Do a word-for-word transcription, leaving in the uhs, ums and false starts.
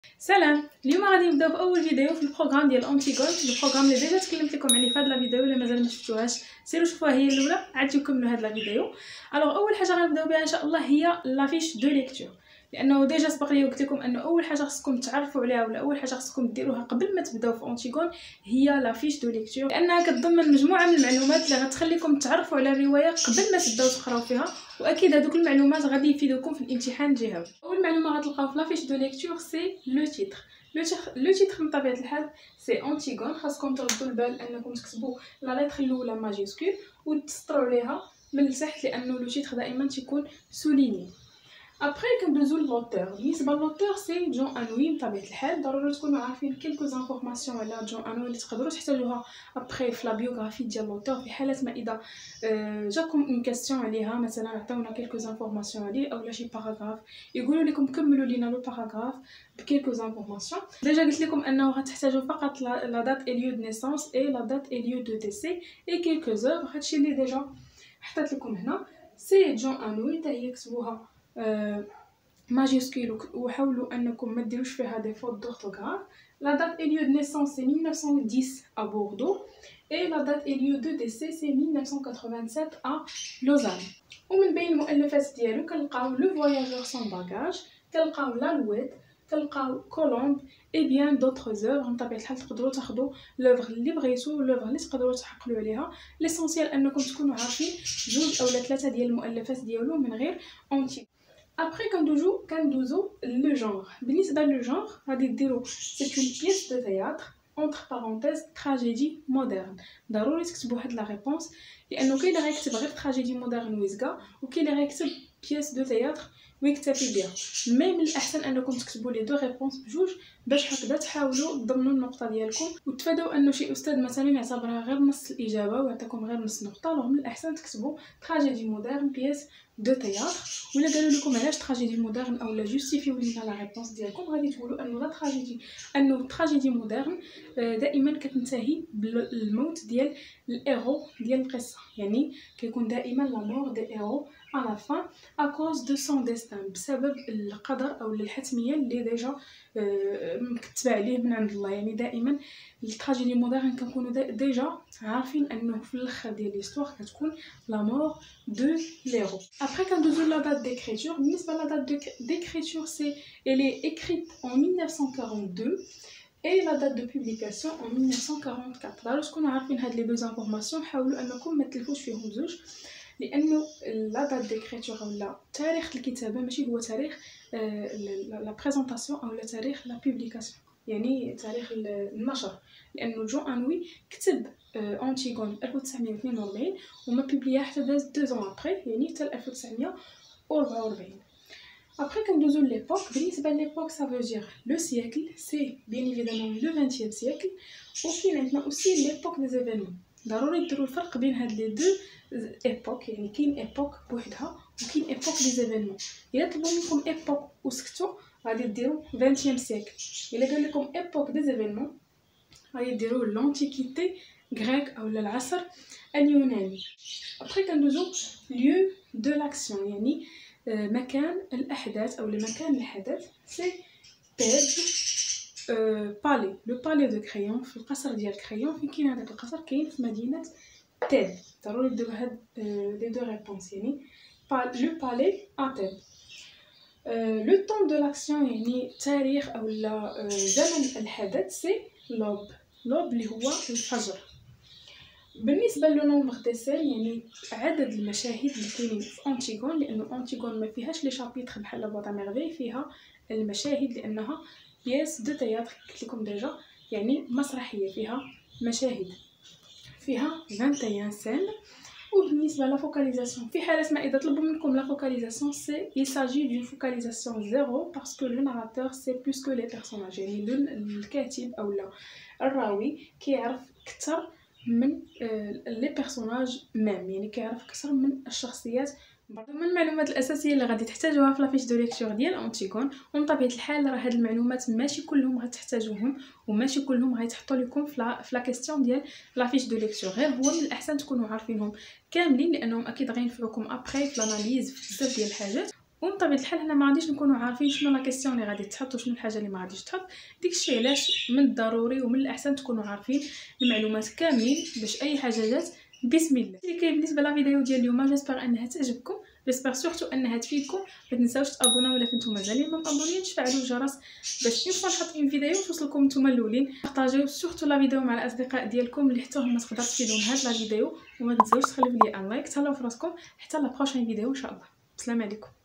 سلام. اليوم غادي نبداو في اول فيديو في البروغرام ديال انتيغون، البروغرام اللي ديجا تكلمت لكم عليه في هذا الفيديو. الا مازال ما شفتوهاش سيروا شوفوها هي الاولى عاد تجيو كملوا هذا الفيديو. الوغ اول حاجه غنبداو بها ان شاء الله هي لافيش دو ليكتور، لانه ديجا سبق لي قلت لكم انه اول حاجه خصكم تعرفوا عليها ولا اول حاجه خصكم ديروها قبل ما تبداو في انتيغون هي لافيش دو ليكتور، لانها كتضمن مجموعه من المعلومات اللي غتخليكم تعرفوا على الروايه قبل ما تبداو تقراو فيها، واكيد هذوك المعلومات غادي يفيدوكم في الامتحان الجهوي. اول معلومه غتلقاو في لافيش دو ليكتور سي لو تيتر. لو تيتر من طبيعه الحال سي انتيغون، خاصكم تردوا البال انكم تكتبوا لا لتر الاولى ماجيسكول وتسطروا عليها من التحت، لانه لو تيتر دائما تيكون سوليني. ابري كندوزو لوتور. بالنسبه لوتور سي جون انوي. بطبيعه الحال ضروري تكونوا عارفين كلكو زانفورماسيون على جون انوي اللي تقدروا تحتاجوها ابري في لا بيوغرافي ديال لوتور، في حاله ما اذا جاكم اون كاستيون عليها، مثلا عطاونا كلكو زانفورماسيون عليه اولا شي باراغراف يقولوا لكم كملوا لينا لو باراغراف بكلكو زانفورماسيون. ديجا قلت لكم انه غتحتاجوا فقط لا دات اي ليو دو نيسانس اي لا دات اي ليو دو ديسي اي كلكو زور. هادشي اللي ديجا حطيت لكم هنا. سي جون انوي حتى هي كتبوها أه ماجيسكول وحاولوا انكم ما ديروش فيها دي فوت دورتوغراف. لا دات اي ليو دو نيسانس سي mille neuf cent dix à Bordeaux et la date et lieu de décès c'est mille neuf cent quatre-vingt-sept à Lausanne. ومن بين المؤلفات ديالو كنلقاو لو فواياجور سون باغاج، كنلقاو لالويت، كنلقاو كولومب اي بيان دوطخ زوفر. من طبيعه الحال تقدروا تاخذوا لوفر اللي بغيتو، لوفر اللي تقدروا تحقلوا عليها. ليسونسيال انكم تكونوا عارفين جوج اولا ثلاثه ديال المؤلفات ديالو من غير اونتي. ابري كندوزو كندوزو لو جونغ. بالنسبه لو جونغ غادي ديروا سي اون بيس دو تياتر entre parenthèses tragédie moderne. ضروري تكتبوا هاد لا ريبونس، لانه كاين اللي غيكتب غير tragédie moderne ويزكا، وكاين اللي غيكتب بيس دو تياتر ويكتفي بها. مي من الاحسن انكم تكتبوا لي دو ريبونس بجوج باش هكذا تحاولوا تضمنوا النقطه ديالكم وتفادوا انه شي استاذ مثلا يعتبرها غير نص الاجابه ويعطيكم غير نص نقطه. لو من الاحسن تكتبوا tragédie moderne بيس دو تياتر. ولا قالوا لكم علاش tragédie moderne او لا جوستيفيو لينا لا ريبونس ديالكم، غادي تقولوا انه لا tragédie انه tragédie moderne دائما كتنتهي بالموت ديال الايرو ديال القصه، يعني كيكون دائما لا مور دي ايرو à la fin à cause de son destin، بسبب القدر او الحتميه اللي ديجا مكتوبه عليه من عند الله. يعني دائما التراجيدي مودرن كنكونوا ديجا عارفين انه في الاخر ديال ليستوار كتكون لا مور دو ليرو. ابري كندوزو لا دات ديكريتور. بالنسبه لا دات ديكريتور سي elle est écrite en mille neuf cent quarante-deux et la date de publication en mille neuf cent quarante-quatre. ضروري تكونوا عارفين هاد لي دو انفورماسيون، حاولوا انكم ما تلفوش فيهم بزوج، لانه لا دات ديكريتور ولا تاريخ الكتابه ماشي هو تاريخ لا بريزونطاسيون او لا تاريخ لا بوبليكاسيون، يعني تاريخ النشر. لانه جون انوي كتب انتيغون ألف وتسعمية واثنين وأربعين وما بوبليا حتى داز دو زون ابري، يعني حتى ألف وتسعمية وأربعة وأربعين. Après, quand nous avons l'époque, l'époque ça veut dire le siècle, c'est bien évidemment le vingtième siècle, ou puis maintenant aussi l'époque des événements. ضروري تديروا الفرق بين هاد لي دو ايبوك، يعني كاين ايبوك بوحدها وكاين ايبوك دي زيفينمون. الا طلبوا منكم ايبوك وسكتوا غادي ديروا vingtième siècle. الا قال لكم ايبوك دي زيفينمون غادي ديروا لونتيكيتي غريك او العصر اليوناني. ابري كندوزو lieu de l'action، يعني مكان الاحداث او مكان الحدث. سي تيب بالي، لو بالي دو كريون، في القصر ديال كريون. فين كاين هذاك القصر؟ كاين في مدينه تيب. ضروري ديروا هاد لي دو ريبونس، يعني لو بالي ا تيب. لو طون دو لاكسيون يعني تاريخ او لا زمن الحدث. سي لوب، لوب اللي هو الفجر. بالنسبه لو نومبر دي سين يعني عدد المشاهد اللي كاينين في انتيغون، لانه انتيغون ما فيهاش لي شابيتر بحال بوطا ميرفي، فيها المشاهد لانها بياس دو تياتر قلت لكم ديجا، يعني مسرحيه فيها مشاهد، فيها واحد وعشرين سين. وبالنسبه لا فوكاليزاسيون، في حاله ما اذا طلبوا منكم لا فوكاليزاسيون سي il s'agit d'une focalisation zéro parce que le narrateur c'est plus que les personnages، يعني الكاتب او لا الراوي كيعرف اكثر من لي بيرسوناج ميم، يعني كيعرف اكثر من الشخصيات. برضو من المعلومات الاساسيه اللي غادي تحتاجوها في لافيش دو ليكتور ديال انتيغون، ومن طبيعه الحال راه هاد المعلومات ماشي كلهم غتحتاجوهم وماشي كلهم غيتحطوا لكم في لا كيستيون ديال لافيش دو ليكتور، غير هو من الاحسن تكونوا عارفينهم كاملين، لانهم اكيد غينفعوكم ابري في الاناليز في بزاف ديال الحاجات. ومن طبيعه الحال هنا ما غاديش نكونوا عارفين شنو لا كيسيون اللي غادي تحط وشنو الحاجه اللي ما غاديش تحط. داكشي علاش من الضروري ومن الاحسن تكونوا عارفين المعلومات كاملين باش اي حاجه جات بسم الله. اللي كاين بالنسبه لا فيديو ديال اليوم، جيسبر انها تعجبكم، جيسبر سورتو انها تفيدكم. ما تنساوش تابوناو الا كنتو مازالين ما مابونينش، فعلوا الجرس باش اون فوا نحط اون فيديو توصلكم نتوما الاولين. بارطاجيو سورتو لا فيديو مع الاصدقاء ديالكم اللي حتى هما تقدر تفيدهم هاد لا فيديو، وما تنساوش تخليو لي ان لايك. تهلاو فراسكم حتى لا بروشين فيديو ان شاء الله. السلام عليكم.